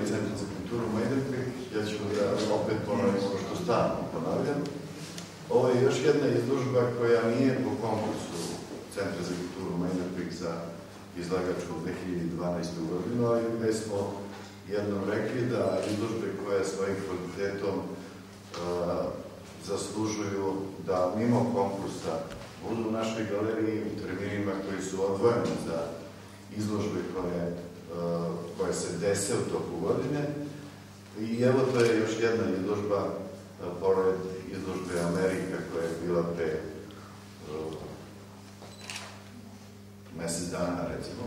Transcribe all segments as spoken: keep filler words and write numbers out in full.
i Centar za kulturu Majdanpek. Ja ću da opet ponovim ono što stalno ponavljam. Ovo je još jedna izložba koja nije po konkursu Centra za kulturu Majdanpek za izlagačku dve hiljade dvanaestu godinu, ali gde smo jednom rekli da izložbe koje svojim kvalitetom zaslužuju da mimo konkursa budu u našoj galeriji u terminima koji su odvojeni za izložbe koje se dese u toku godine. I evo, to je još jedna izložba, pored izložbe Amerika koja je bila pre mesec dana, recimo.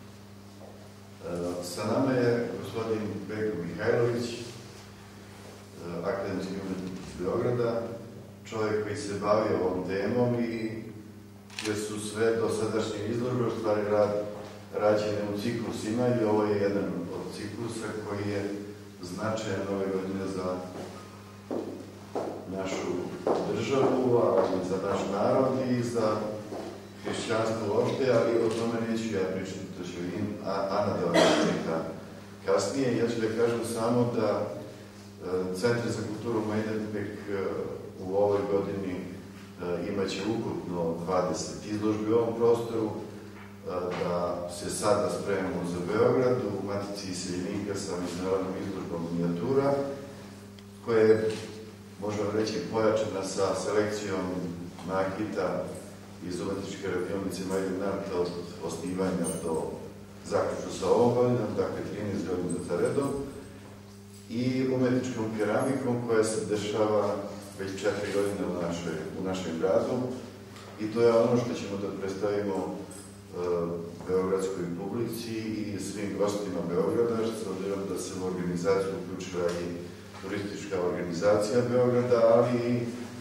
Sa nama je gospodin Veljko Mihajlović, akademski umetnik iz Beograda, čovjek koji se bavi ovom temom i gde su sve dosadašnje izložbe, u stvari rađene u ciklusima, i ovo je jedan od ciklusa koji je značajan ove godine za našu državu, ali za naš narod i za hrišćanstvo uopšte, ali o tome neću ja pričati, to će Ana da vam priča kasnije. Ja ću da kažem samo da Centar za kulturu Majdanpek u ovoj godini imaće ukupno dvadeset izložbi u ovom prostoru, da se sada spremamo za Beograd u Matici iseljenika sa međunarodnom izložbom minijatura, koja je, možemo reći, pojačana sa selekcijom nakita iz umetničke radionice Majdan Art od osnivanja do zaključno sa ovom godinom, dakle trinaest godina za redom, i umetničkom keramikom koja se dešava već četiri godine u našem gradu, i to je ono što ćemo da predstavimo beogradskoj publici i svim gostima Beograda, s obzirom da se u organizaciju uključila i turistička organizacija Beograda, ali i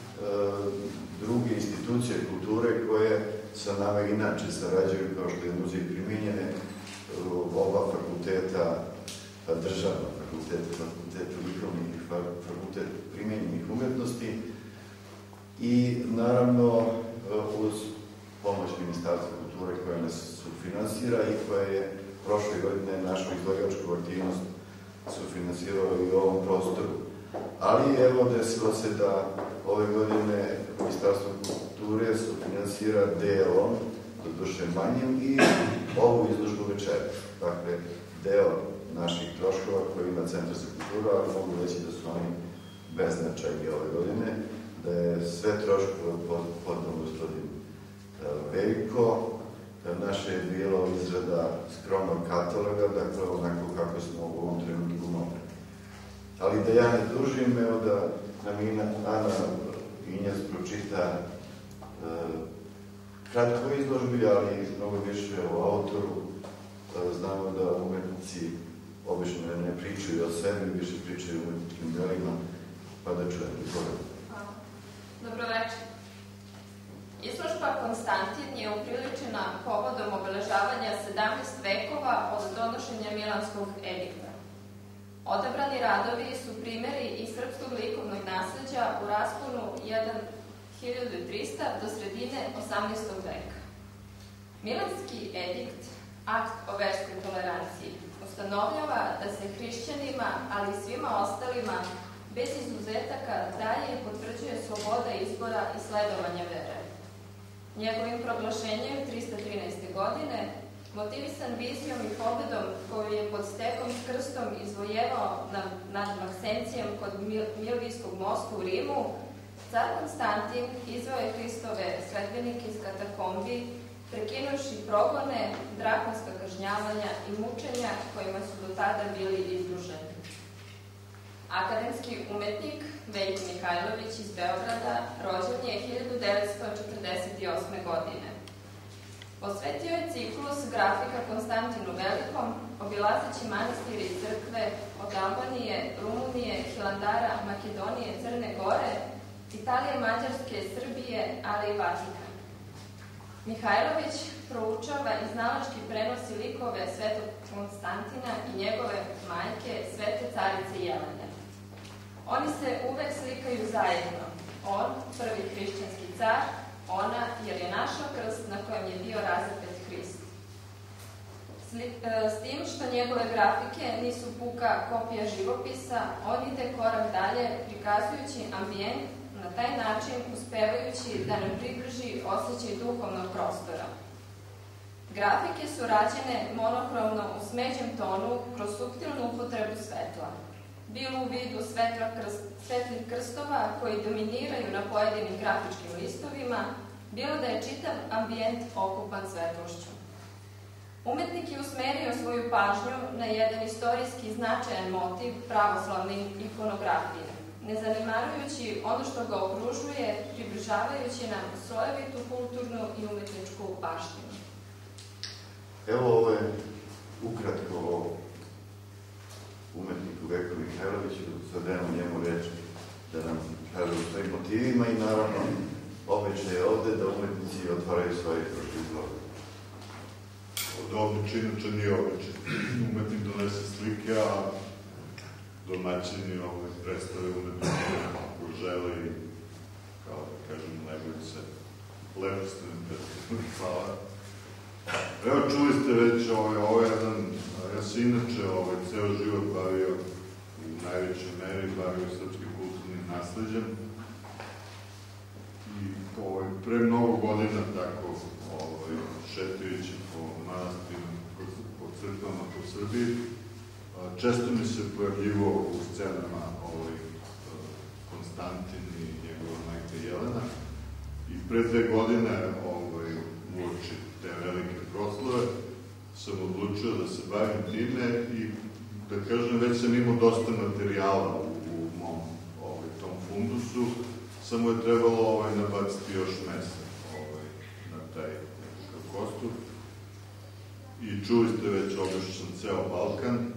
druge institucije kulture koje sa nama inače sarađuju, kao što je Muzej primenjene, oba fakulteta, državna fakulteta, fakultet likovnih i fakultet primenjenih umetnosti, i naravno uz pomoć Ministarstva kulture koja nas sufinansira i koja je prošle godine našu izlagačku aktivnost sufinansirala i u ovom prostoru. Ali evo, desilo se da ove godine Ministarstvo kulture sufinansira delom, doduše manjim, i ovu izložbu večera. Dakle, deo naših troškova koji ima Centar za kulturu, ali mogu reći da su oni beznačajni ove godine, da je sve troškove podno gospodin Veljko. Naše je bilo izrada skromnog kataloga, dakle onako kako smo u ovom trenutku mogli. Ali da ja ne dužim, evo da nam Ana Injac pročita kratko izložbi, ali mnogo više o autoru. Znamo da umetnici obično ne pričaju o sebi, više pričaju o umetničkim delima, pa da čujem. Hvala. Dobro večer. Izložba Konstantin je upriličena povodom obeležavanja sedamnaest vekova od donošenja Milanskog edikta. Odabrani radovi su primeri iz srpskog likovnog nasleđa u rasponu hiljadu trista do sredine osamnaestog veka. Milanski edikt, akt o verskoj toleranciji, ustanovljava da se hrišćanima, ali i svima ostalima, bez izuzetaka daje i potvrđuje sloboda izbora i sledovanja vere. Njegovim proglašenjem trista trinaeste. godine, motivisan vizijom i pobedom koju je pod stekom s krstom izvojevao nad Maksencijem kod Milvijskog mosta u Rimu, car Konstantin izveo je Hristove sledbenike iz katakombi, prekinuši progone, drakonska kažnjavanja i mučenja kojima su do tada bili izloženi. Akademski umetnik Veljko Mihajlović iz Beograda rođen je hiljadu devetsto četrdeset osme. godine. Posvetio je ciklus grafika Konstantinu Velikom, obilazeći manastire i crkve od Albanije, Rumunije, Hilandara, Makedonije, Crne Gore, Italije, Mađarske, Srbije, ali i Vatikan. Mihajlović proučava i znalački prenosi likove svetog Konstantina i njegove majke, svete carice Jelene. Oni se uvek slikaju zajedno. On, prvi hrišćanski car, ona, jer je našao krst na kojem je bio razapet Hrist. S tim što njegove grafike nisu puka kopija živopisa, on ide korak dalje prikazujući ambijent, na taj način uspevajući da nam približi osjećaj duhovnog prostora. Grafike su rađene monohromno u smeđem tonu kroz suptilnu upotrebu svetla. Bilo u vidu svetlih krstova koji dominiraju na pojedinim grafičkim listovima, bilo da je čitav ambijent okupan svetlošću. Umetnik je usmerio svoju pažnju na jedan istorijski značajan motiv pravoslavne ikonografije, ne zanemarujući ono što ga okružuje, približavajući nam slojevitu kulturnu i umetničku baštinu. Evo ovo je ukratko o umetniku Veku Mihajloviću, sad dajemo njemu reč da nam kaže o svojim motivima i naravno običaj je ovde da umetnici otvaraju svoje izloge. Od običaj inače nije običaj. Umetnik donese slike, a domaćini predstave umetnike ako žele i, kao da kažem, najbolji se lepo ste nam predstavili. Hvala. Evo, čuli ste već, ovo je jedan, ja se inače ceo život bavio u najvećoj meri, bavio srpskim kulturnim nasleđem i pre mnogo godina tako šetajući po manastirima, po crkvama po Srbiji, često mi se pojavljivo u scenama Konstantin i njegova majka Jelena i pre dve godine uoči te velike proslave sam odlučio da se bavim time i da kažem, već sam imao dosta materijala u mom tom fundusu, samo je trebalo nabaciti još mesa na taj kostur. I čuli ste već, obišao sam ceo Balkan,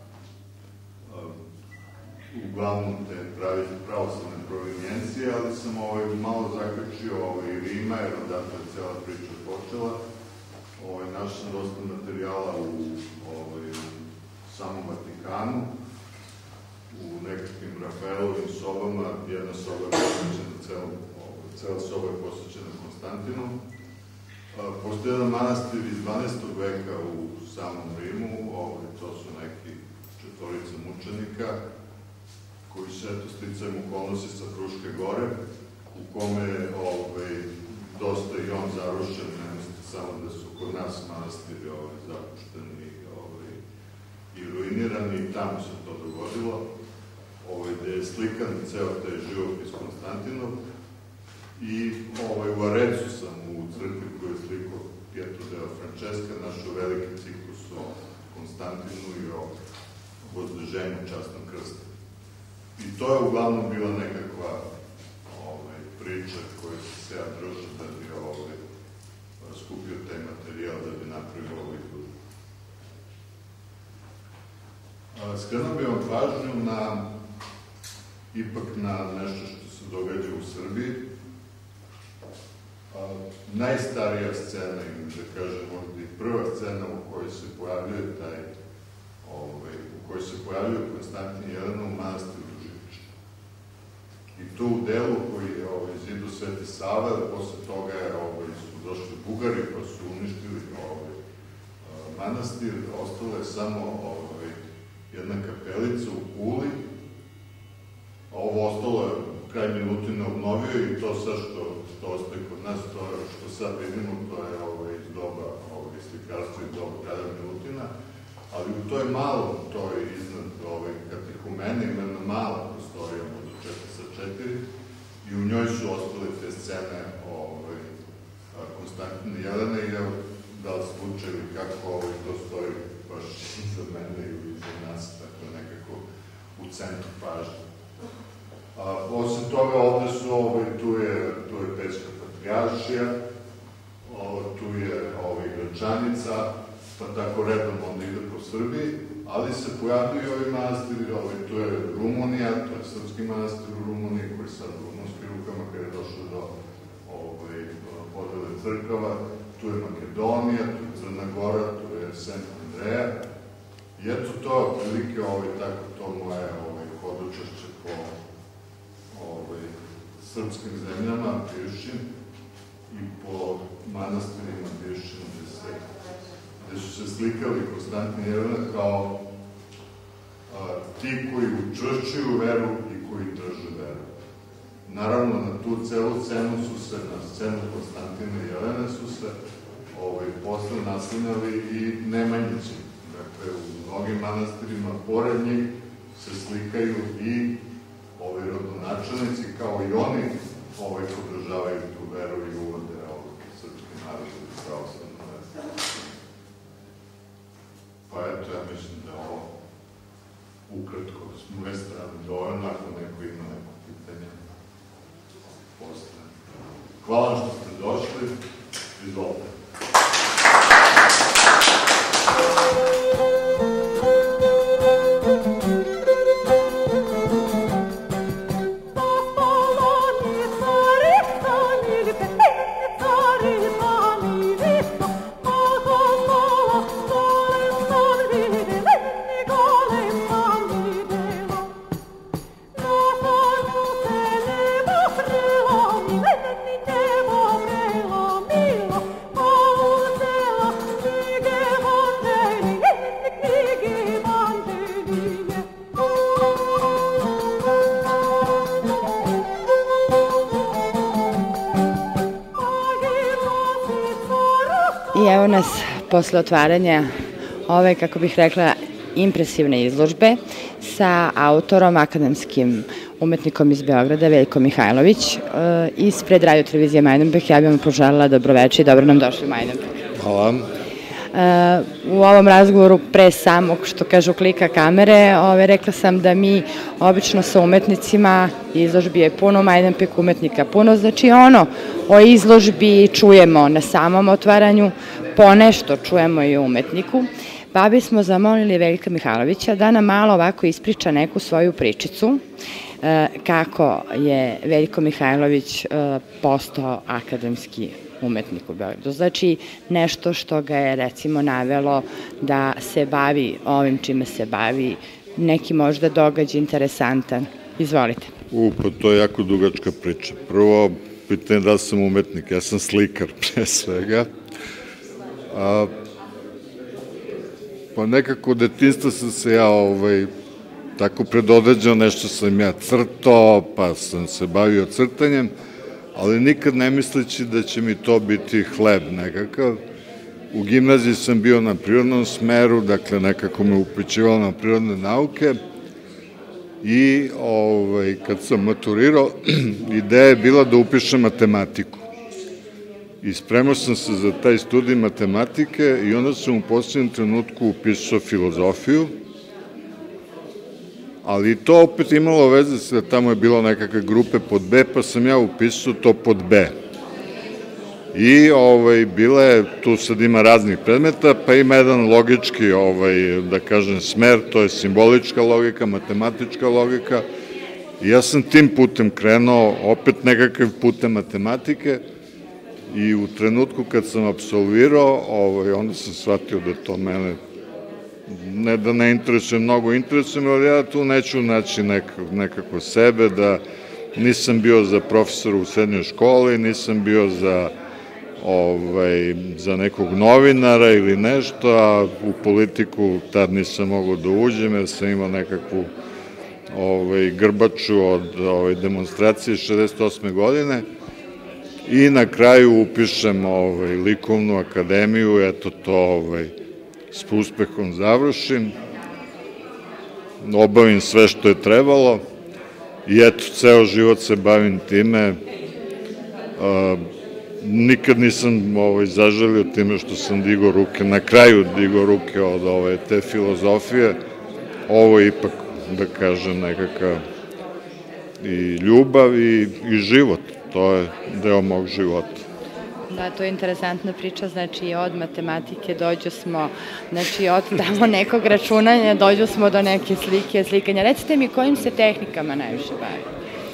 uglavnom te pravoslavne provinijencije, ali sam malo zakačio i Rima, jer odatle je cela priča počela. Našao sam dosta materijala u samom Vatikanu, u nekakvim Rafaelovim sobama, jedna soba je posvećena, cela soba je posvećena Konstantinu. Postoji jedan manastir iz dvanaestog veka u samom Rimu, to su neki četvorica mučenika, koji se, eto, sticajem okolnosti sa Fruške gore, u kome je dosta i on zarušen, ne mislite samo da su kod nas manastiri zapušteni i ruinirani, i tamo se to dogodilo, gde je slikan ceo taj živopis Konstantinov, i u Arecu sam u crkvi koju je slikao Pietro della Francesca našao veliki ciklus o Konstantinu i o vozdeženju časnom krstu. I to je uglavnom bila nekakva priča koju sam se ja držao da bi skupio taj materijal, da bi napravio ovaj izložbu. Skrenuo bih vam pažnju na, ipak na nešto što se događa u Srbiji. Najstarija scena, ili da kažem možda i prva scena u kojoj se pojavljuje taj, u kojoj se pojavljuje Konstantin i Jelena u manastiru Živiča. I tu u delu koji je zidu Sveti Sava, posle toga su došli Bugari pa su uništili manastir, ostala je samo jedna kapelica u Kuli, a ovo ostalo je kraj Milutina obnovio i to sad što ostaje kod nas, to što sad vidimo, to je iz doba slikarstva, iz doba kralja Milutina, ali u toj malom, to je iznad katehumene, ima jedna mala prostorija, možda četiri sa četiri, i u njoj su ostale te scene Konstantina i Jelene i evo, da li slučajevi kako to stoji baš iza mene ili iza nas, tako nekako u centru pažnje. Osim toga, ovde su, tu je Pećka patrijaršija, tu je Gračanica, pa tako redom onda ide po Srbiji, ali se pojavljaju i ovi manastiri, tu je Rumunija, to je srpski manastir u Rumuniji, koji je sad u rumunskim rukama, kada je došlo do podele crkava, tu je Makedonija, tu je Crna Gora, tu je Sent Andreja, i eto to, otprilike, tako to moje hodočašće po srpskim zemljama, bivšim, i po manastirima bivšim, gde su se slikali Konstantin i Jelena kao ti koji učvršćuju veru i koji drže veru. Naravno, na tu celu scenu su se, na scenu Konstantina i Jelene su se posle naslanjali i Nemanjići. Dakle, u mnogim manastirima pored njih se slikaju i ovi rodonačelnici, kao i oni podržavaju tu veru i uvode srpski narod u pravoslavnu veru. Pa eto, ja mislim da ovo ukratko s moje strane dovoljno, ako neko ima neko pitanje posle. Hvala što ste došli, izvolite. I evo nas posle otvaranja ove, kako bih rekla, impresivne izložbe sa autorom, akademskim umetnikom iz Beograda, Veljko Mihajlović. Ispred radio televizije Majdanpek ja bih vam poželjela dobroveče i dobro nam došli u Majdanpek. Hvala. U ovom razgovoru, pre samog, što kažu, klika kamere, rekla sam da mi obično sa umetnicima, izložbi je puno, Majdanpek umetnika puno, znači ono, o izložbi čujemo na samom otvaranju, ponešto čujemo i o umetniku, pa bismo zamolili Veljka Mihajlovića da nam malo ovako ispriča neku svoju pričicu, kako je Veljko Mihajlović postao akademski umetnik u Beogradu. Znači, nešto što ga je, recimo, navelo da se bavi ovim čime se bavi, neki možda događaj interesantan. Izvolite. U, pa to je jako dugačka priča. Prvo, pitanje da sam umetnik, ja sam slikar pre svega. Pa nekako u detinjstvu sam se ja tako predodređao, nešto sam ja crtao, pa sam se bavio crtanjem, ali nikad ne misleći da će mi to biti hleb nekakav. U gimnaziji sam bio na prirodnom smeru, dakle nekako me upućivalo na prirodne nauke i kad sam maturirao, ideja je bila da upišem matematiku. I spremao sam se za taj studij matematike i onda sam u posljednjem trenutku upisao filozofiju, ali to opet imalo veze s da tamo je bilo nekakve grupe pod B, pa sam ja upisao to pod B. I bila je, tu sad ima raznih predmeta, pa ima jedan logički, da kažem, smer, to je simbolička logika, matematička logika. I ja sam tim putem krenuo, opet nekakav putem matematike, i u trenutku kad sam apsolvirao, onda sam shvatio da to mene, ne da ne interesuje, mnogo interesuje, ali ja tu neću naći nekako sebe, da nisam bio za profesora u srednjoj školi, nisam bio za nekog novinara ili nešto, a u politiku tad nisam mogao da uđem, jer sam imao nekakvu grbaču od demonstracije šezdeset osme godine i na kraju upišem likovnu akademiju, eto to s uspehom završim, obavim sve što je trebalo i eto, ceo život se bavim time. Nikad nisam zaželio time što sam digao ruke, na kraju digao ruke od te filozofije. Ovo je ipak, da kažem, nekakav i ljubav i život, to je deo mog života. Da, to je interesantna priča, znači od matematike dođu smo, znači od tamo nekog računanja dođu smo do neke slike, slikanja. Recite mi kojim se tehnikama najviše bavi?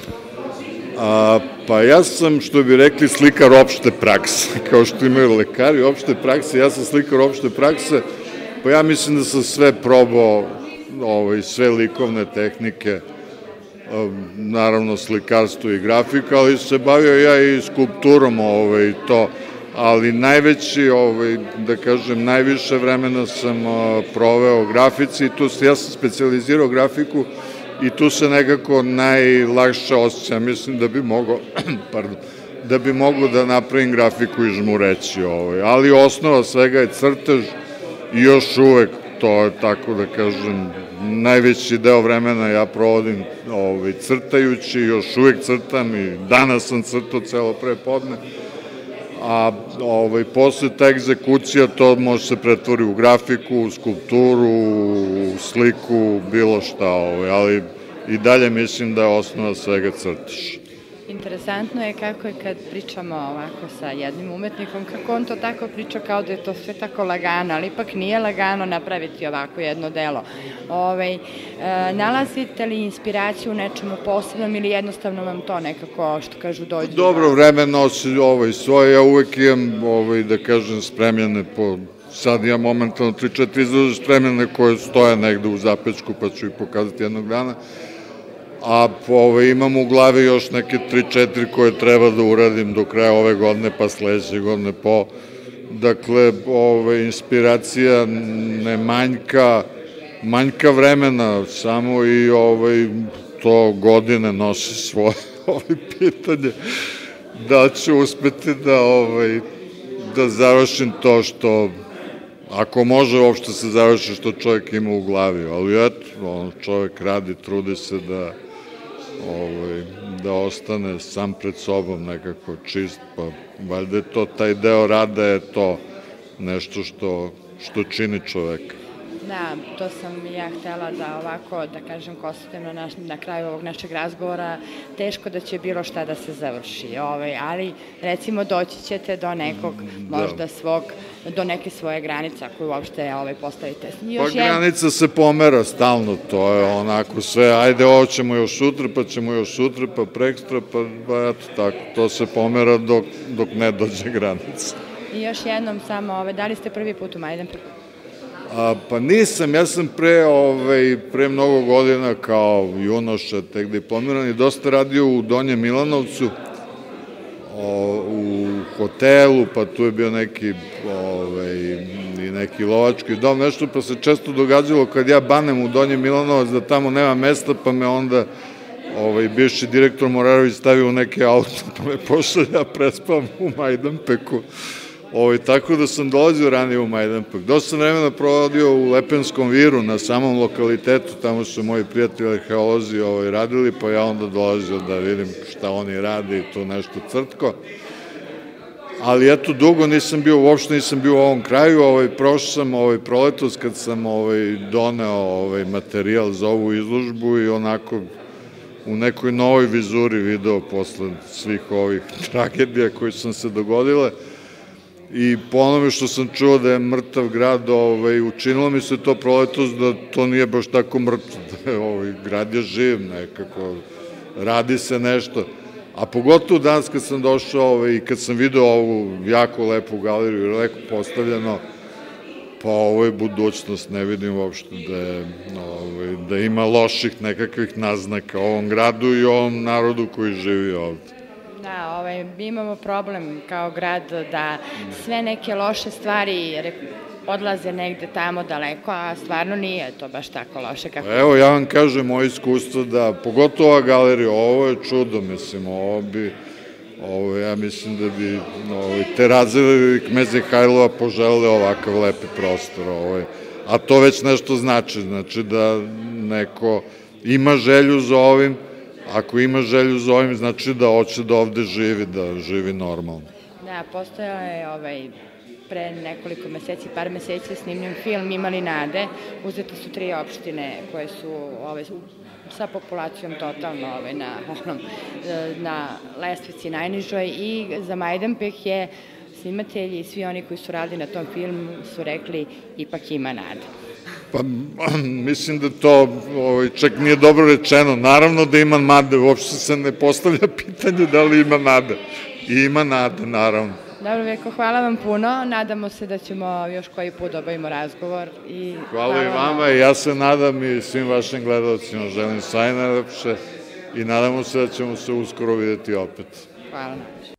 Pa ja sam, što bi rekli, slikar opšte prakse, kao što imaju lekari opšte prakse, ja sam slikar opšte prakse, pa ja mislim da sam sve probao, sve likovne tehnike, naravno slikarstvo i grafika, ali se bavio ja i skulpturom i to, ali najveći, da kažem, najviše vremena sam proveo u grafici i tu ja sam specijalizirao grafiku i tu se nekako najlakše osjećam. Mislim da bi mogo, pardon, da bi mogo da napravim grafiku i žmureći, ali osnova svega je crtež i još uvek, to je tako da kažem, najveći deo vremena ja provodim crtajući, još uvek crtam i danas sam crtao celo prepodne, a posle ta egzekucija to može se pretvori u grafiku, u skulpturu, u sliku, bilo šta, ali i dalje mislim da je osnova svega crtež. Interesantno je kako je kad pričamo ovako sa jednim umetnikom, kako on to tako priča kao da je to sve tako lagano, ali ipak nije lagano napraviti ovako jedno delo. Nalazite li inspiraciju u nečemu posebnom ili jednostavno vam to nekako, što kažu, dođe? Dobro, vreme nosi svoje, ja uvek imam, da kažem, spremljene po... Sad imam momentalno tri četiri izlože spremljene koje stoje negde u zapečku, pa ću ih pokazati jednog dana. A imam u glavi još neke tri četiri koje treba da uradim do kraja ove godine, pa sledeće godine po. Dakle, inspiracija ne manjka, manjka vremena, samo i to godine nosi svoje pitanje. Da ću uspeti da završim to što, ako može uopšte se završi što čovjek ima u glavi, ali eto, čovjek radi, trudi se da da ostane sam pred sobom nekako čist, pa valjda je to, taj deo rada je to nešto što čini čoveka. Da, to sam i ja htela da ovako, da kažem, konstatujemo na kraju ovog našeg razgovora, teško da će bilo šta da se završi, ali recimo doći ćete do nekog, možda svog, do neke svoje granice, ako uopšte postavite. Pa granica se pomera stalno, to je onako sve, ajde ovo ćemo još sutra, pa ćemo još sutra, pa prekstra, pa eto tako, to se pomera dok ne dođe granica. I još jednom samo, da li ste prvi put u Majdanpeku? Pa nisam, ja sam pre mnogo godina kao junoša, tek diplomiran i dosta radio u Donjem Milanovcu, u hotelu, pa tu je bio neki i neki lovački dom, nešto, pa se često događalo kad ja banem u Donji Milanovac da tamo nema mesta, pa me onda bivši direktor Morarović stavio u neke auto, pa me pošalja, ja prespavam u Majdanpeku. Tako da sam dolazio ranije u Majdanpek. Dosta vremena provodio u Lepenskom viru, na samom lokalitetu, tamo su moji prijatelji arheolozi radili, pa ja onda dolazio da vidim šta oni rade i to nešto crtko. Ali eto, dugo nisam bio, uopšte nisam bio u ovom kraju, prošao sam proletos kad sam doneo materijal za ovu izložbu i onako u nekoj novoj vizuri video posle svih ovih tragedija koje sam se dogodile. I po onome što sam čuo da je mrtav grad, učinilo mi se to proletos da to nije baš tako mrtav, grad je živ nekako, radi se nešto. A pogotovo danas kad sam došao i kad sam video ovu jako lepu galeriju, lepo postavljeno, pa ovo je budućnost, ne vidim uopšte da ima loših nekakvih naznaka ovom gradu i ovom narodu koji živi ovde. Da, mi imamo problem kao grad da sve neke loše stvari odlaze negde tamo daleko, a stvarno nije to baš tako loše. Evo, ja vam kažem moje iskustvo da, pogotovo ova galerija, ovo je čudo, mislim, ovo bi, ja mislim da bi Terazevi i Knez Mihajlova poželeli ovakav lepi prostor, a to već nešto znači, znači da neko ima želju za ovim. Ako ima želju za ovim, znači da hoće da ovde živi, da živi normalno. Da, postojao je pre nekoliko meseci, par meseci snimljen film Imali nade. Uzete su tri opštine koje su sa populacijom totalno na lestvici najnižoj i za Majdanpek je snimatelji i svi oni koji su radili na tom filmu su rekli ipak ima nade. Pa, mislim da to čak nije dobro rečeno. Naravno da ima nade, uopšte se ne postavlja pitanje da li ima nade. I ima nade, naravno. Dobro, Veko, hvala vam puno. Nadamo se da ćemo još koji put da obavimo razgovor. Hvala i vama i ja se nadam i svim vašim gledalcima želim sve najlepše i nadamo se da ćemo se uskoro vidjeti opet. Hvala.